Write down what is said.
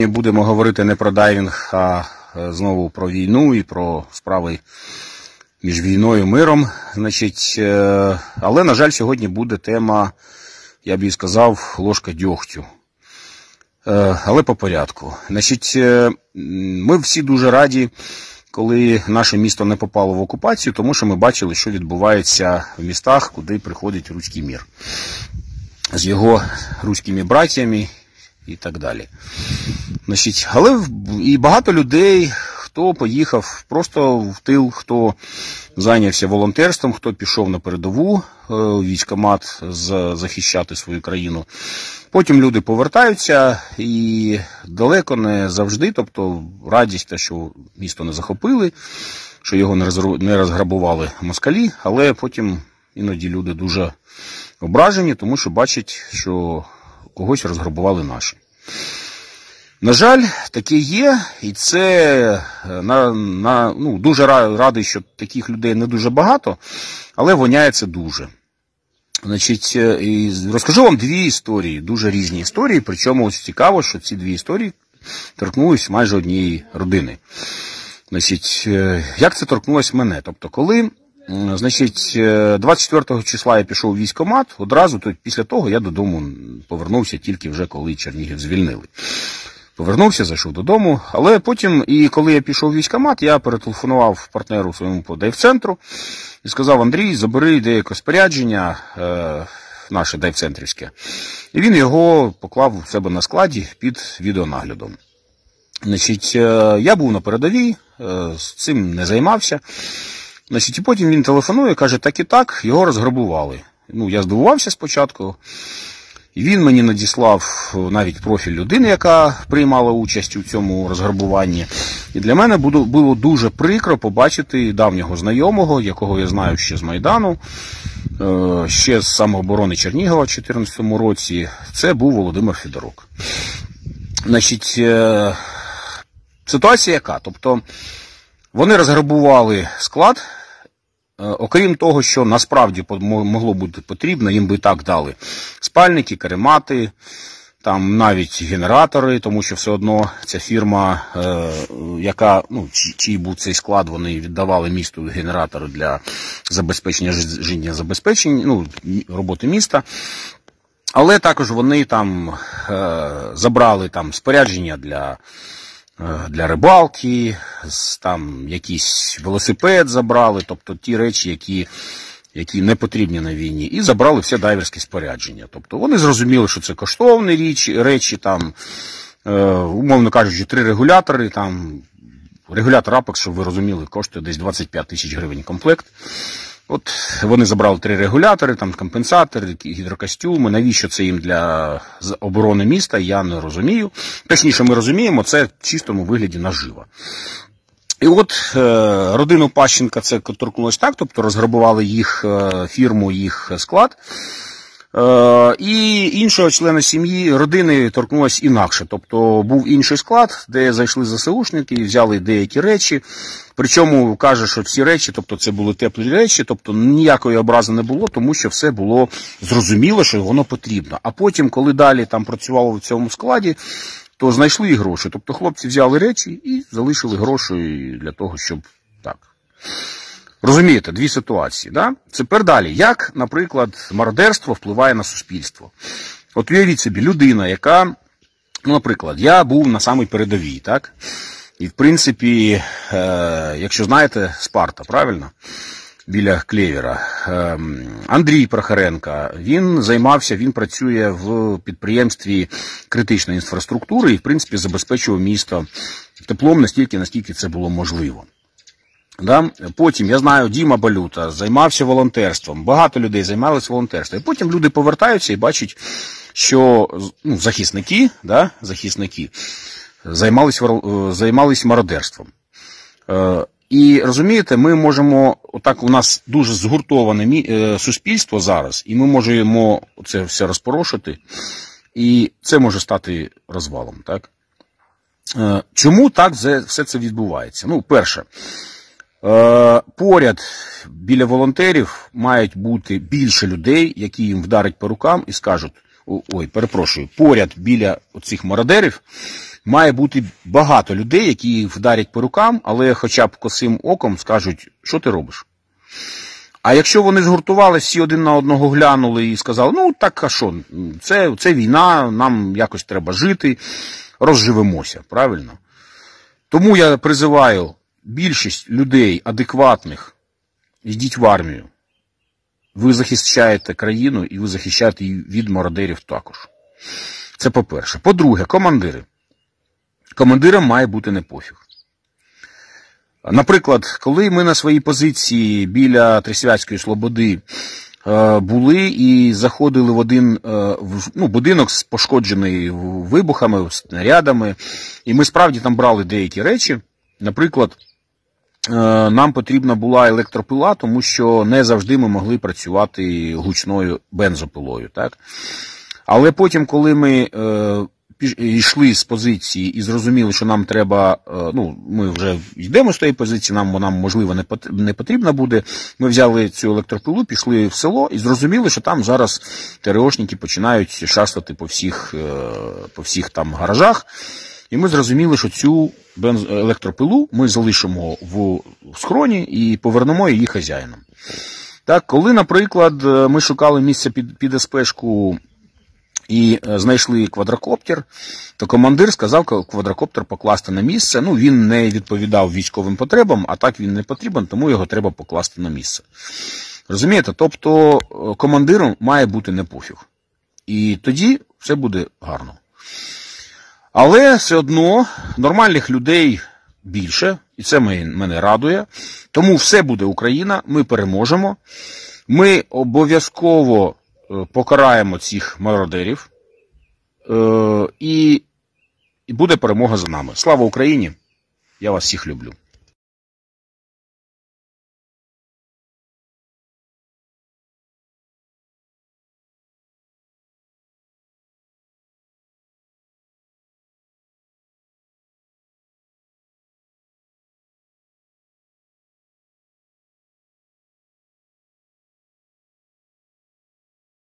Будемо говорити не про дайвінг, а знову про війну і про справи між війною і миром. Але, на жаль, сьогодні буде тема, я б їй сказав, ложка дьогтю. Але по порядку. Ми всі дуже раді, коли наше місто не попало в окупацію, тому що ми бачили, що відбувається в містах, куди приходить руський мір. З його руськими братями і так далі. Але і багато людей, хто поїхав просто в тил, хто зайнявся волонтерством, хто пішов на передову військкомат захищати свою країну. Потім люди повертаються і далеко не завжди, тобто радість те, що місто не захопили, що його не розграбували москалі, але потім іноді люди дуже ображені, тому що бачать, що когось розграбували наші. На жаль, таке є, і це дуже радий, що таких людей не дуже багато, але воняє це дуже. Розкажу вам дві історії, дуже різні історії, причому ось цікаво, що ці дві історії торкнулись майже однієї родини. Як це торкнулось мене? Тобто, коли 24 числа я пішов у військкомат, одразу після того я додому повернувся тільки вже коли Чернігів звільнили. Повернувся, зайшов додому, але потім, і коли я пішов у військкомат, я перетелефонував партнеру своєму по дайв-центру і сказав: Андрій, забери деяке спорядження, наше дайв-центрівське. І він його поклав у себе на складі під відеонаглядом. Я був на передовій, з цим не займався. І потім він телефонує, каже, так і так, його розграбували. Я здивувався спочатку. І він мені надіслав навіть профіль людини, яка приймала участь у цьому розграбуванні. І для мене було дуже прикро побачити давнього знайомого, якого я знаю ще з Майдану, ще з самооборони Чернігова в 2014 році. Це був Володимир Федорук. Ситуація яка? Тобто, вони розграбували склад. Окрім того, що насправді могло бути потрібно, їм би і так дали спальники, каремати, там навіть генератори, тому що все одно ця фірма, чий був цей склад, вони віддавали місту генератори для забезпечення життєзабезпечення, роботи міста. Але також вони там забрали спорядження для рибалки, там якийсь велосипед забрали, тобто ті речі, які не потрібні на війні, і забрали все дайверське спорядження. Тобто вони зрозуміли, що це коштовні речі, там, умовно кажучи, 3 регулятори, регулятор Apex, щоб ви розуміли, коштує десь 25 тисяч гривень комплект. От вони забрали 3 регулятори, компенсатори, гідрокостюми. Навіщо це їм для оборони міста, я не розумію. Точніше, ми розуміємо, це в чистому вигляді нажива. І от родину Пащенка це торкнулося так, тобто розграбували їх фірму, їх склад. І іншого члена сім'ї, родини торкнулося інакше. Тобто був інший склад, де зайшли ЗСУшники, взяли деякі речі. Причому каже, що всі речі, тобто це були теплі речі, тобто ніякої образи не було, тому що все було зрозуміло, що воно потрібно. А потім, коли далі там працювало в цьому складі, то знайшли і гроші. Тобто хлопці взяли речі і залишили гроші для того, щоб так. Розумієте, дві ситуації, да? Тепер далі. Як, наприклад, мародерство впливає на суспільство? От уявіть собі, людина, яка, наприклад, я був на самій передовій, так? І, в принципі, якщо знаєте, Спарта, правильно? Біля Клєвера. Андрій Прохоренко, він працює в підприємстві критичної інфраструктури і, в принципі, забезпечував місто теплом настільки, наскільки це було можливо. Да? Потім, я знаю, Діма Балюта займався волонтерством, багато людей займалися волонтерством. І потім люди повертаються і бачать, що захисники займались мародерством. І розумієте, ми можемо, отак у нас дуже згуртоване суспільство зараз, і ми можемо це все розпорошити, і це може стати розвалом. Так? Чому так все це відбувається? Перше, поряд біля волонтерів мають бути більше людей, які їм вдарять по рукам і скажуть: поряд біля цих мародерів має бути багато людей, які їх вдарять по рукам, але хоча б косим оком скажуть, що ти робиш. А якщо вони згуртувалися, всі один на одного глянули і сказали, ну так а що, це війна, нам якось треба жити, розживемося, правильно? Тому я призиваю більшість людей адекватних, йдіть в армію. Ви захищаєте країну і ви захищаєте її від мародерів також. Це по-перше. По-друге, командири. Командирам має бути не пофіг. Наприклад, коли ми на своїй позиції біля Трисвятської Слободи були і заходили в один будинок, пошкоджений вибухами, снарядами, і ми справді там брали деякі речі. Наприклад, нам потрібна була електропила, тому що не завжди ми могли працювати гучною бензопилою. Так? Але потім, коли ми йшли з позиції і зрозуміли, що нам треба, ми вже йдемо з тієї позиції, нам можливо не потрібна буде, ми взяли цю електропилу, пішли в село і зрозуміли, що там зараз ТРОшники починають шастати по всіх там гаражах. І ми зрозуміли, що цю електропилу ми залишимо в схроні і повернемо її хазяїнам. Так, коли, наприклад, ми шукали місце під СПшку і знайшли квадрокоптер, то командир сказав квадрокоптер покласти на місце. Він не відповідав військовим потребам, а так він не потрібен, тому його треба покласти на місце. Розумієте? Тобто командиру має бути не пофіг. І тоді все буде гарно. Але все одно нормальних людей більше, і це мене радує. Тому все буде Україна, ми переможемо. Ми обов'язково покараємо цих мародерів, і буде перемога за нами. Слава Україні! Я вас всіх люблю.